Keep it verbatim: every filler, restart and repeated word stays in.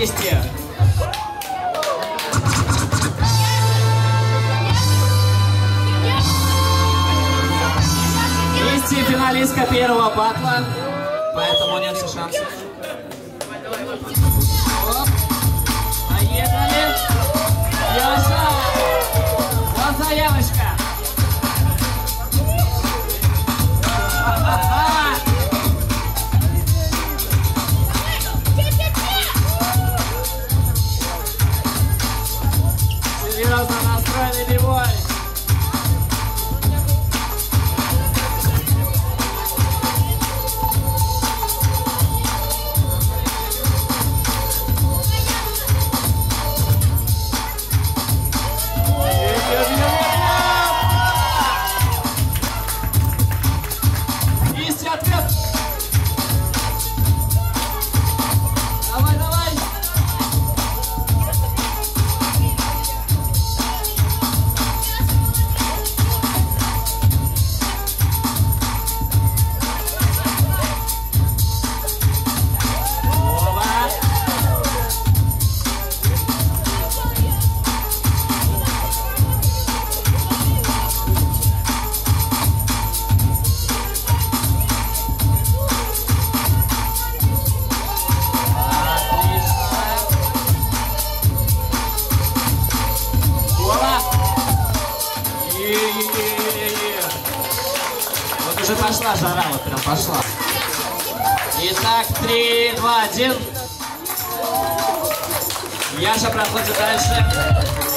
двести. Двести финалистка первого батла, поэтому нет шансов. Оп. Поехали. Леша, вот заявочка. Серьезно настроенный бибой. Давай, давай. Вот уже пошла жара, вот прям пошла. Итак, три, два, один. Яша проходит дальше.